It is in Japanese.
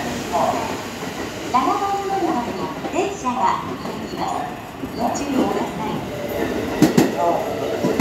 7番乗り場に電車が入ります。ご注意ください。